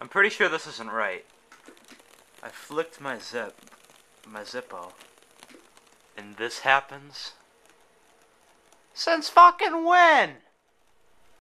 I'm pretty sure this isn't right. I flicked my Zippo, and this happens? Since fucking when?